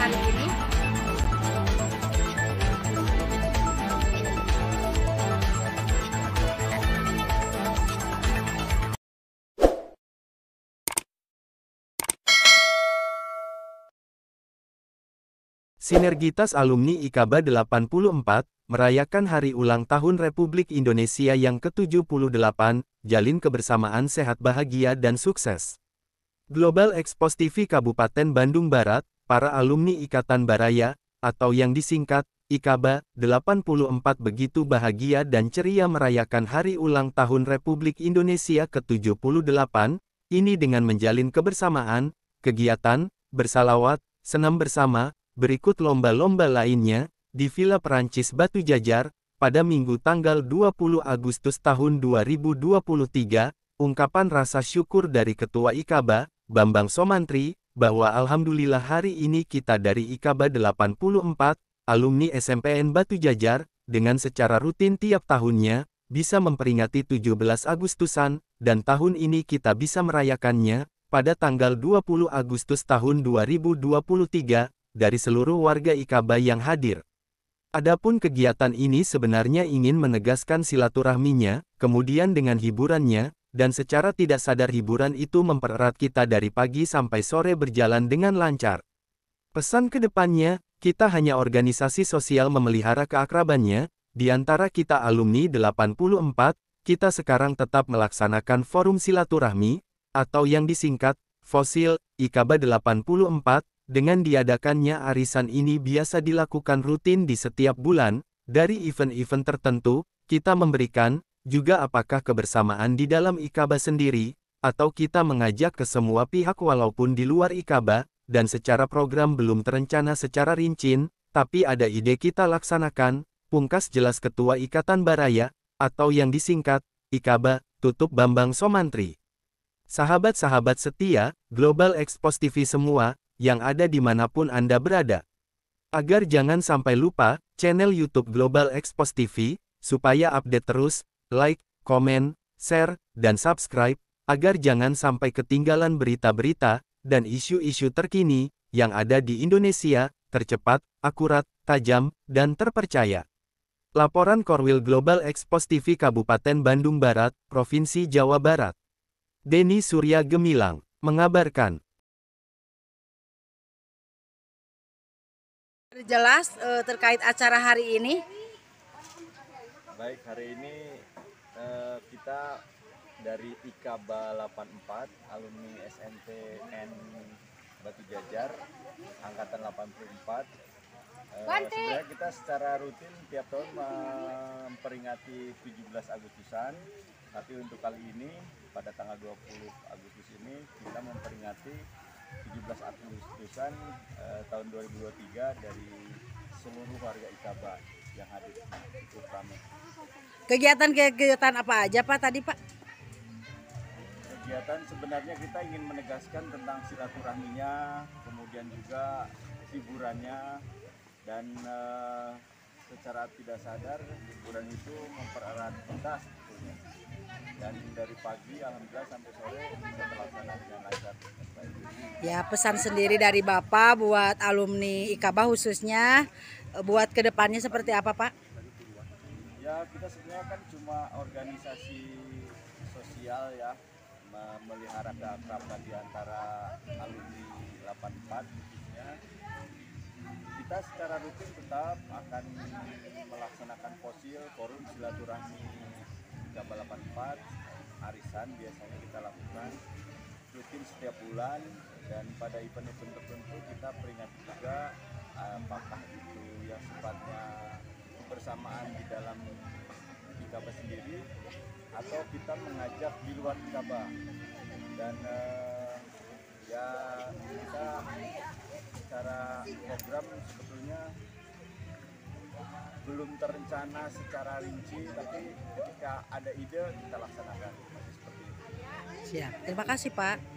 hari ini. Sinergitas Alumni IKABA 84, merayakan Hari Ulang Tahun Republik Indonesia yang ke-78, jalin kebersamaan sehat bahagia dan sukses. Global Expos TV Kabupaten Bandung Barat, para alumni Ikatan Baraya, atau yang disingkat, IKABA, 84 begitu bahagia dan ceria merayakan Hari Ulang Tahun Republik Indonesia ke-78, ini dengan menjalin kebersamaan, kegiatan, bersalawat, senam bersama, berikut lomba-lomba lainnya, di Villa Perancis Batu Jajar, pada Minggu tanggal 20 Agustus tahun 2023, ungkapan rasa syukur dari Ketua IKABA, Bambang Somantri, bahwa alhamdulillah hari ini kita dari IKABA 84, alumni SMPN Batu Jajar, dengan secara rutin tiap tahunnya, bisa memperingati 17 Agustusan, dan tahun ini kita bisa merayakannya, pada tanggal 20 Agustus tahun 2023, dari seluruh warga IKABA yang hadir. Adapun kegiatan ini sebenarnya ingin menegaskan silaturahminya, kemudian dengan hiburannya, dan secara tidak sadar hiburan itu mempererat kita dari pagi sampai sore berjalan dengan lancar. Pesan ke depannya, kita hanya organisasi sosial memelihara keakrabannya, di antara kita alumni 84, kita sekarang tetap melaksanakan forum silaturahmi, atau yang disingkat, FOSIL, IKABA 84, dengan diadakannya arisan ini biasa dilakukan rutin di setiap bulan, dari event-event tertentu, kita memberikan, juga apakah kebersamaan di dalam IKABA sendiri, atau kita mengajak ke semua pihak walaupun di luar IKABA, dan secara program belum terencana secara rinci, tapi ada ide kita laksanakan, pungkas jelas Ketua Ikatan Baraya, atau yang disingkat, IKABA, tutup Bambang Somantri. Sahabat-sahabat setia, Global Expos TV semua, yang ada dimanapun Anda berada. Agar jangan sampai lupa, channel YouTube Global Expos TV, supaya update terus, like, komen, share, dan subscribe, agar jangan sampai ketinggalan berita-berita, dan isu-isu terkini, yang ada di Indonesia, tercepat, akurat, tajam, dan terpercaya. Laporan Korwil Global Expos TV Kabupaten Bandung Barat, Provinsi Jawa Barat. Denny Surya Gemilang, mengabarkan. Jelas terkait acara hari ini. Baik, hari ini kita dari IKABA 84, alumni SMPN Batu Jajar, angkatan 84. Sebenarnya kita secara rutin tiap tahun memperingati 17 Agustusan, tapi untuk kali ini pada tanggal 20 Agustus ini kita memperingati 17 Agustusan tahun 2023 dari seluruh warga IKABA yang hadir cukup ramai. Kegiatan-kegiatan apa aja Pak tadi Pak? Kegiatan sebenarnya kita ingin menegaskan tentang silaturahminya, kemudian juga hiburannya, dan secara tidak sadar hiburan itu mempererat kita sebetulnya. Dan dari pagi alhamdulillah sampai sore bisa terlaksana dengan lancar. Ya, pesan sendiri dari Bapak buat alumni IKABA khususnya, buat kedepannya seperti apa Pak? Ya, kita sebenarnya kan cuma organisasi sosial ya, memelihara keakraban di antara alumni 84 khususnya. Kita secara rutin tetap akan melaksanakan fosil forum silaturahmi IKABA 84, arisan biasanya kita lakukan rutin setiap bulan, dan pada event-event tertentu kita peringati juga apakah itu yang sifatnya bersamaan di dalam IKABA sendiri atau kita mengajak di luar IKABA. Dan ya kita secara program sebetulnya belum terencana secara rinci, tapi ketika ada ide kita laksanakan seperti itu. Siap, terima kasih Pak.